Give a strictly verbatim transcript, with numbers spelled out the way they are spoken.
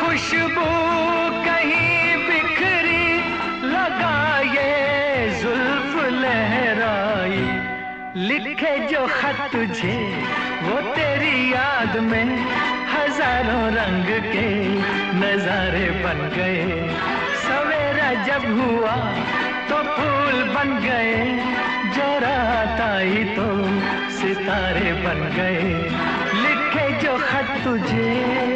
खुशबू कहीं बिखरी लगाए जुल्फ लहराई, लिखे जो खत तुझे वो तेरी याद में हजारों रंग के नजारे बन गए। सवेरा जब हुआ तो फूल बन गए, जो रात आई तो सितारे बन गए। लिखे जो खत तुझे